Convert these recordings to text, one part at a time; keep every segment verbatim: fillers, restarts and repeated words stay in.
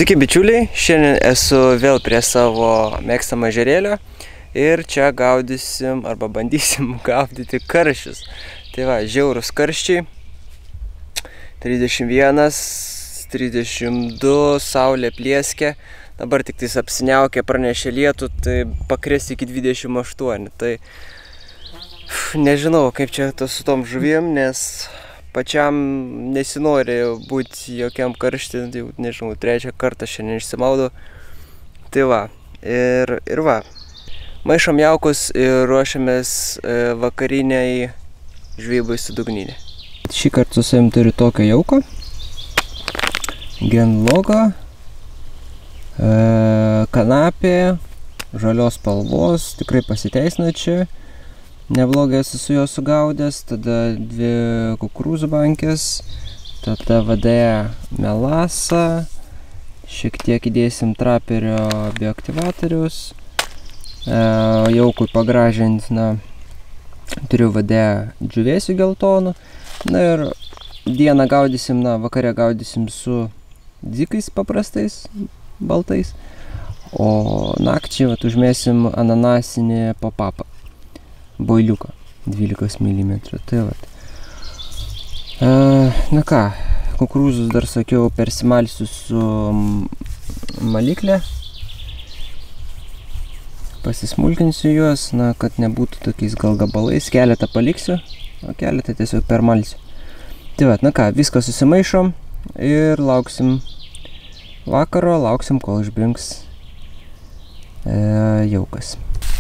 Sveiki bičiuliai, šiandien esu vėl prie savo mėgstamo ežerėlio ir čia gaudysim arba bandysim gaudyti karšius. Tai va, žiaurūs karščiai, trisdešimt vienas, trisdešimt du, saulė plieskia, dabar tik tais apsiniaukė, pranešė lietų, tai pakris iki dvidešimt aštuoni. Tai nežinau, kaip čia to su tom žuvim, nes pačiam nesinori būti jokiam karštį, jau nežinau, trečią kartą šiandien išsimaudau. Tai va, ir, ir va, maišom jaukus ir ruošiamės vakariniai žvejybai su dugninė. Šį kartą su savim turiu tokią jauką, genlogą, kanapė, žalios spalvos, tikrai pasiteisina čia. Neblogai esu su juo sugaudęs, tada dvi kukurūzų bankės, tada V D melasą, šiek tiek įdėsim traperio bioaktyvatorius, e, jaukui pagražinti, na, turiu V D džiūvėsių geltonų, na ir dieną gaudysim, na, vakare gaudysim su dzikais paprastais, baltais, o nakčiai, vat, užmėsim ananasinį popapą. Boiliuką dvylikos milimetrų. Tai vat. E, na ką, kukurūzus dar sakiau persimalsiu su maliklė. Pasismulkinsiu juos, na, kad nebūtų tokiais gal gabalais. Keletą paliksiu, o keletą tiesiog permalsiu. Tai vat, na ką, viską susimaišom ir lauksim vakaro, lauksim, kol išbrinks e, jaukas.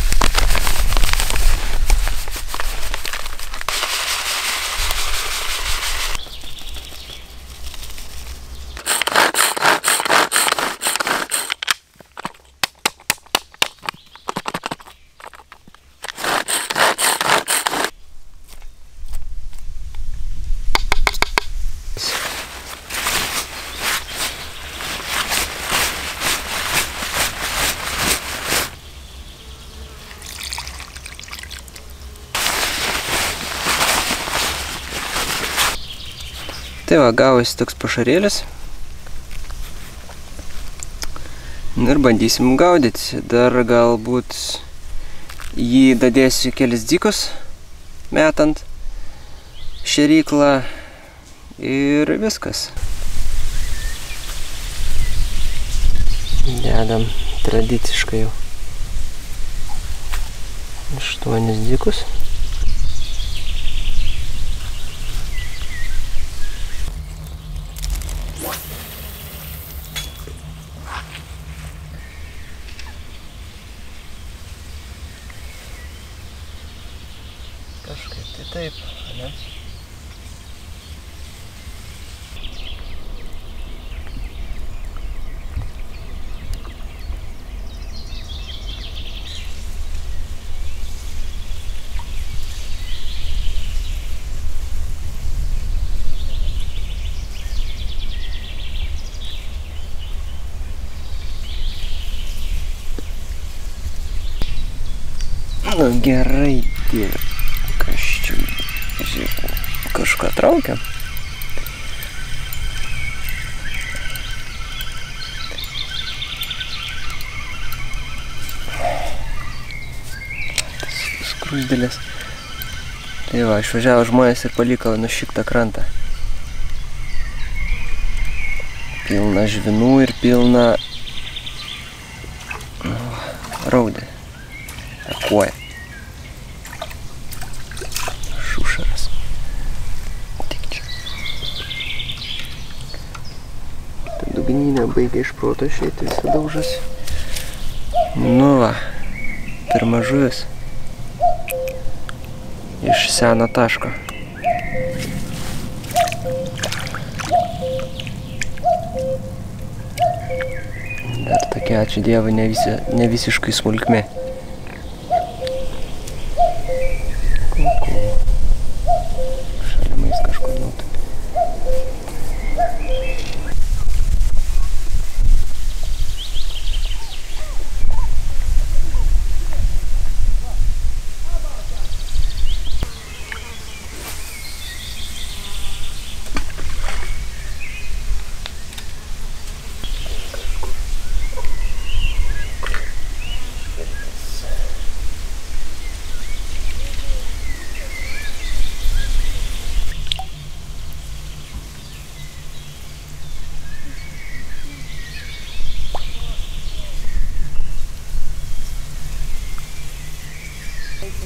Tai va, gavosi toks pašarėlis. Ir bandysim gaudyti. Dar galbūt jį dadėsiu kelis dzikus metant šėryklą ir viskas. Dedam tradiciškai jau aštuonis dzikus. Kažkaip tai taip, ne? Nu gerai, dieve. Kas čia, žiūrėjau, kažką traukia. Tas skruzdėlės. Tai va, išvažiavo žmonės ir paliko nušiktą krantą. Pilna žvinų ir pilna raudė. Akuoja. Dugninė baigia iš proto išeiti, visą daužasi. Nu va, pirma žuvis iš seno taško. Dar tokia, ačiū Dievui, ne, visi, ne visiškai smulkmė. Šalimais kažkur nutupė.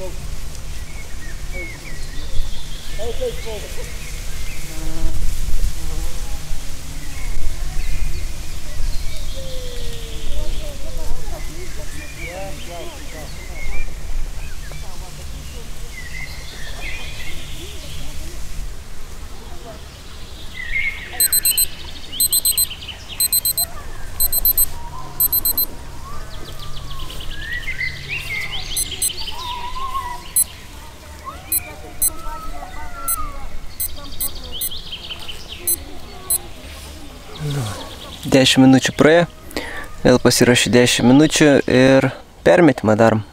dešimt minučių praėjo, vėl pasirašė dešimt minučių ir permetimą darom.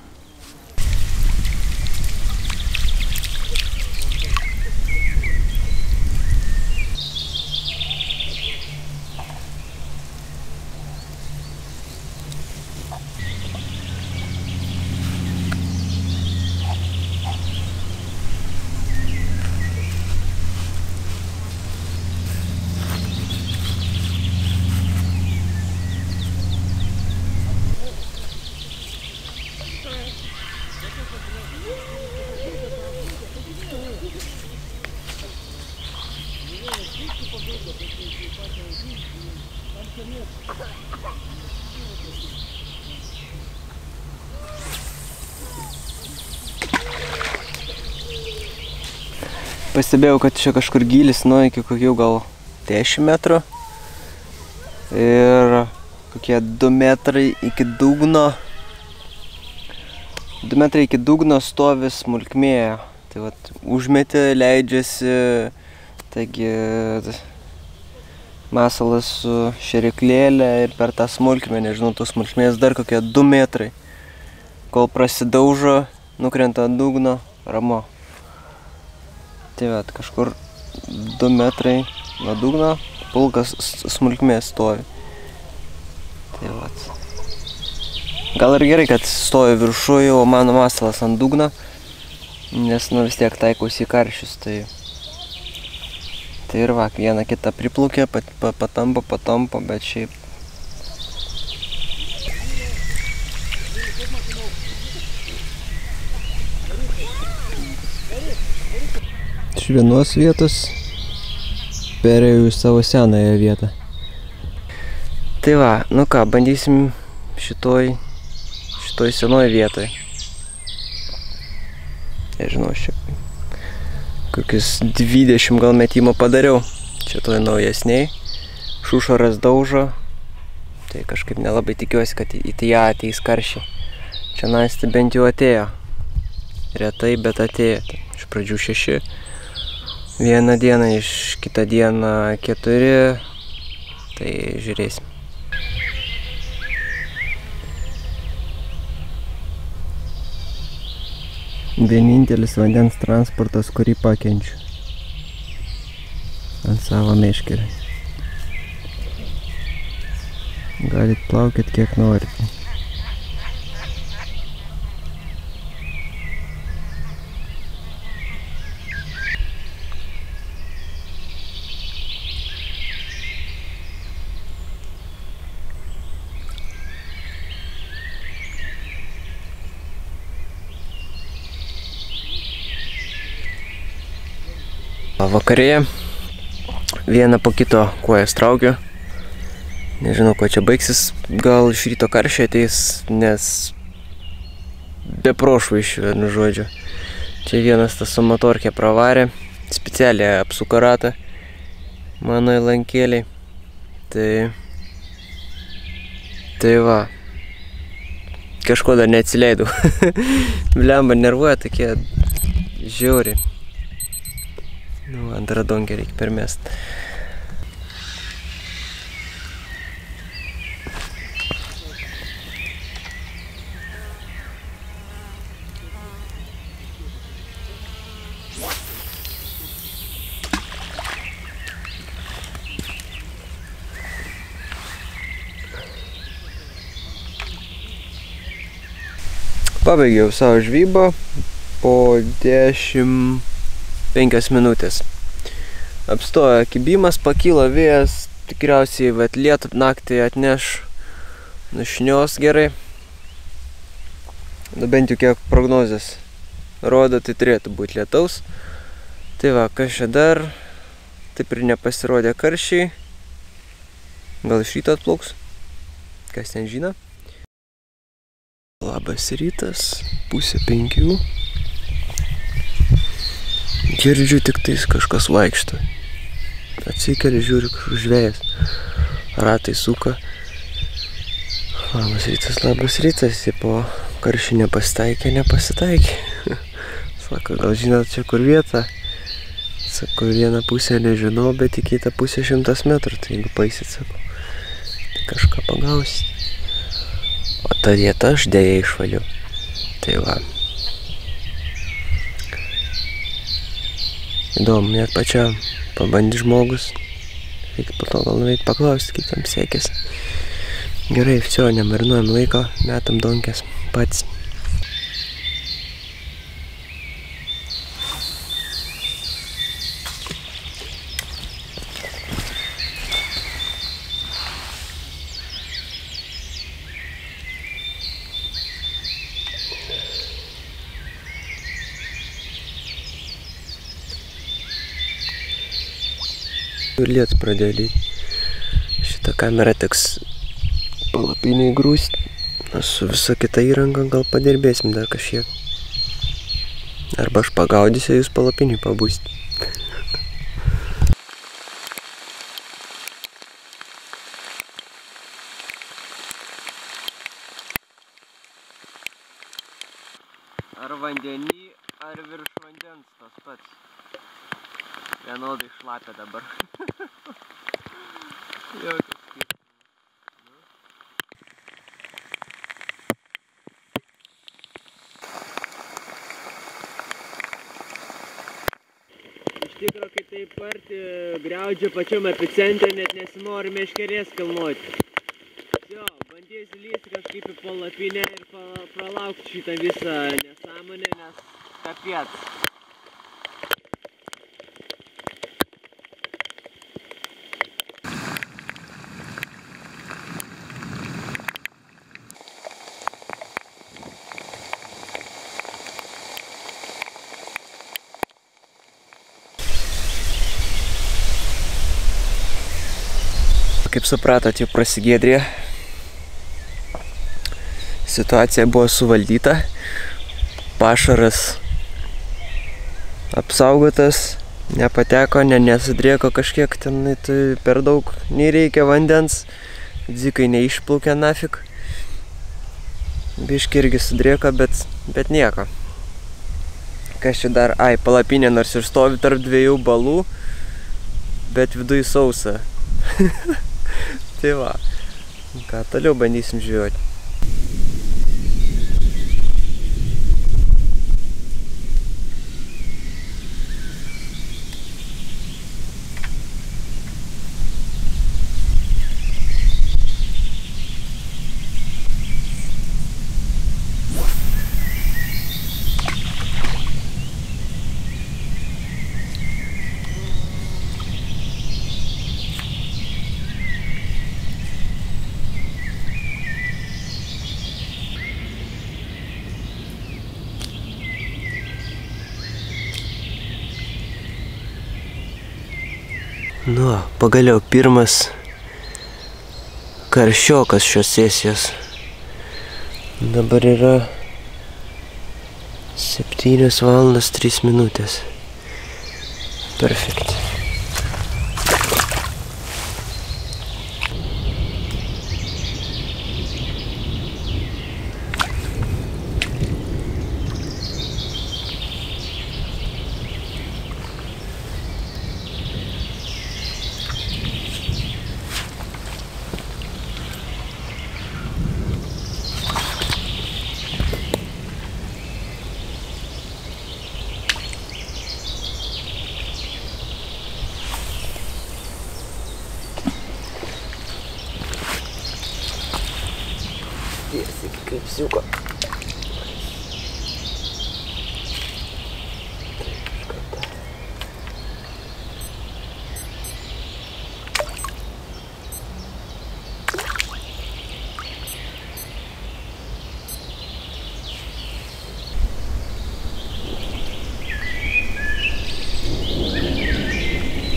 Pastebėjau, kad čia kažkur gylis nuo iki kokių gal dešimt metrų ir kokie du metrai iki dugno. du metrai iki dugno stovi smulkmė. Tai vat užmetė, leidžiasi, taigi masalas su šeriklėlė ir per tą smulkmę, nežinau, tos smulkmės dar kokie du metrai. Kol prasidaužo, nukrenta ant dugno, ramu. Tai vat, kažkur du metrai nuo dugno pulkas smulkmės stovi. Tai vat. Gal ir gerai, kad stovi viršuje, o mano masalas ant dugno, nes nu vis tiek taikausi į karšius. Tai, tai ir va, vieną kitą priplaukė, pat, pat, patampo, patampo, bet šiaip. Iš vienos vietos perėjau į savo senąją vietą. Tai va, nu ką, bandysim šitoj, šitoj senoj vietoj. Nežinau, aš čia kokius dvidešimt gal metimo padariau. Čia toj naujesniai. Šušaras daužo. Tai kažkaip nelabai tikiuosi, kad į ją ateis karšiai. Čia naisti bent jau atėjo. Retai, bet atėjo. Iš pradžių šeši. Vieną dieną, iš kitą dieną keturi. Tai žiūrėsim. Vienintelis vandens transportas, kurį pakenčiu ant savo meškerį. Galit plaukit kiek norite. Vakarėje vieną po kito kojas traukiu. Nežinau, kuo čia baigsis. Gal iš ryto karščiai ateis, nes be prošvaišių, vienu žodžiu. Čia vienas tas su motorkė pravarė. Specialiai apsuko ratą mano įlankėliai. Tai... Tai va. Kažko dar neatsileidau. Blemba, nervuoja tokie žiauriai. Nu, antrą donkę reikia permest. Pabaigiau savo žvybą po dešimt penkios minutės. Apstojo kibimas, pakilo vėjas, tikriausiai vat, lietų naktį atneš nušnios gerai. Nu, bent jau kiek prognozės rodo, tai turėtų būti lietaus. Tai va, kas čia dar, taip ir nepasirodė karščiai. Gal iš ryto atplauks, kas ten žino. Labas rytas, pusė penkių. Girdžiu tik tais kažkas vaikšto. Atsikeli, žiūri kažkoks žvėjas. Ratai suka. Labas rytas, labas rytas. Jie po karščių nepasitaikė, nepasitaikė. Sako, gal žinot čia kur vieta? Sako, vieną pusę nežinau, bet į kitą pusę šimtas metrų. Tai jeigu paisit, sako, tai kažką pagausit. O tą vietą aš dėja išvaliu. Tai va. Įdomu, net pačiam pabandyti žmogus. Reikia po to gal nuveit paklausti, kaip tam sekėsi. Gerai, viso, nemarinuojam laiko, metam donkės pats. Liet pradėjo lyti. Šitą kamerą teks palapinį įgrūsti. Su visa kita įranga gal padirbėsim dar kažkiek. Arba aš pagaudysiu, jūs palapinį pabūsit. Ar vandenį, ar virš vandens tas pats. Vienodai šlapia dabar. Jokio skirtumo. Iš tikro, kai taip arti griaudžia pačiam epicentre, net nesinori meškerės kilnoti. Jo, bandysiu lysti kažkaip į palapinę ir pralaukti šitą visą nesąmonę, nes kapiec. Kaip supratot, jau prasigėdrė. Situacija buvo suvaldyta. Pašaras apsaugotas, nepateko, ne, nesudrėko kažkiek ten, tai per daug nereikia vandens. Dzikai neišplaukė nafik. Biški irgi sudrėko, bet, bet nieko. Kas čia dar? Ai, palapinė nors ir stovi tarp dviejų balų, bet viduj sausa. Tai va, ką toliau bandysim žvejoti. Nu, pagaliau pirmas karščiokas šios sesijos. Dabar yra septynios valandos trys minutės. Perfekt. Tiesiai kaip siuko.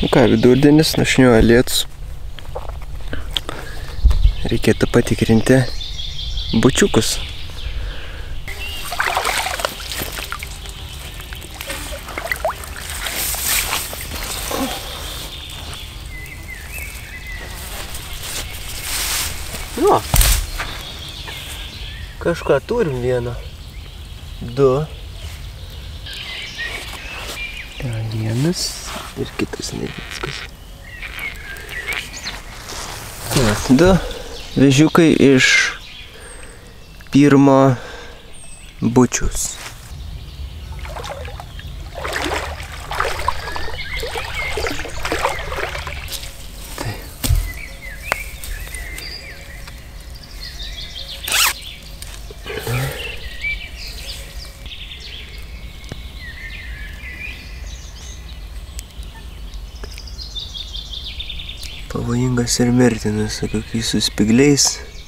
Nu ką, vidurdienis, nušniuoja lietus. Reikėtų patikrinti bučiukus. Nu, kažką turim vieną. Du. Vienas ir kitas neviskas. Du vežiukai iš pirmo bučius. Tai. Pavojingas ir mirtinas, su kokiais su spigliais.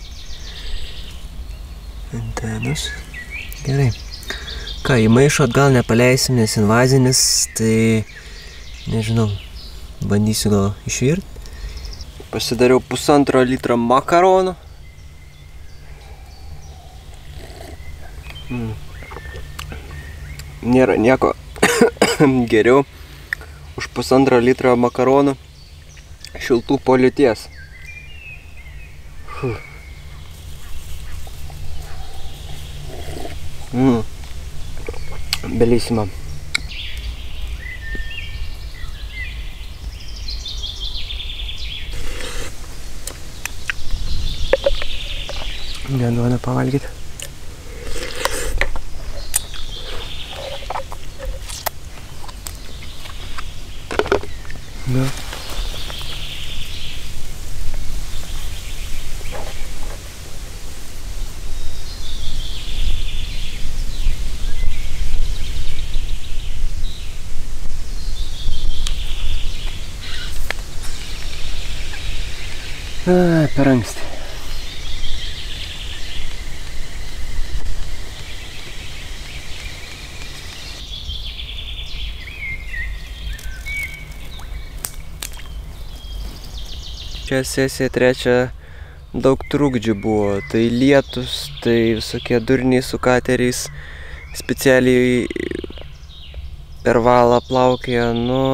Antenos. Gerai. Ką, į maišą atgal nepaleisim, nes invazinis, tai nežinau, bandysiu gal išvirt. Pasidariau pusantro litro makaronų. Mm. Nėra nieko geriau už pusantro litro makaronų. Šiltų po liūties. Mm. Bellissima. Neduoda pavalgyti. Na. Ai, per anksti. Čia sesija trečia daug trukdžių buvo. Tai lietus, tai visokie durniai su kateriais specialiai per valą plaukė, nu...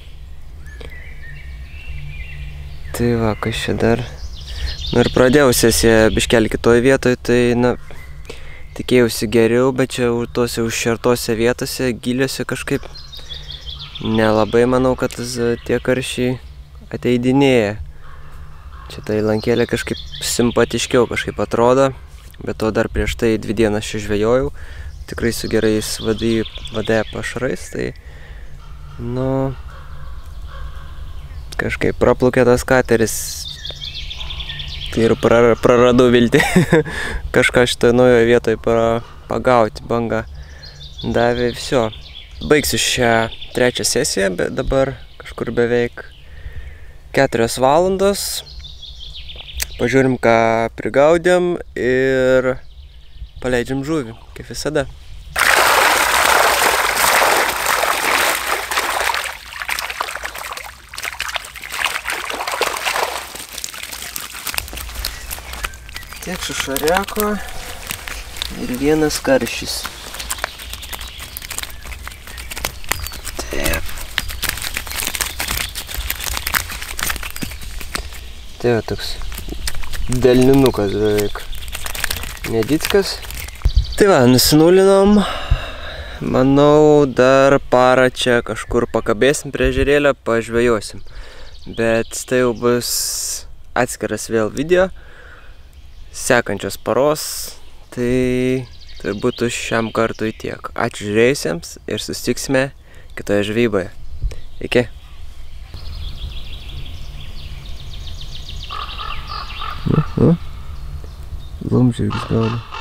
Tai va, kas čia dar. Nu ir pradėjau sesiją biškelį kitoj vietoj, tai, na, tikėjausi geriau, bet čia tose užšertose vietose, giliuose kažkaip nelabai manau, kad tie karšiai ateidinėja. Čia tai lankėlė kažkaip simpatiškiau kažkaip atrodo, bet to dar prieš tai dvi dienas čia žvejojau, tikrai su gerais vadė pašarais, tai, nu... Kažkaip praplukė tas kateris ir praradau viltį kažką šitoje naujoje vietoje pagauti, banga davė viso. Baigsiu šią trečią sesiją, bet dabar kažkur beveik keturios valandos. Pažiūrim, ką prigaudėm ir paleidžiam žuvį, kaip visada. Tiek šušariako ir vienas karšis. Taip. Tai va toks delninukas beveik. Nedickas. Tai va, nusinulinom. Manau, dar parą čia kažkur pakabėsim prie ežerėlio, pažvejosim. Bet tai jau bus atskiras vėl video. Sekančios paros, tai turbūt šiam kartui tiek. Ačiū žiūrėjusiems ir susitiksime kitoje žvejyboje. Iki. Nu, nu. Laumžirgis gaudo.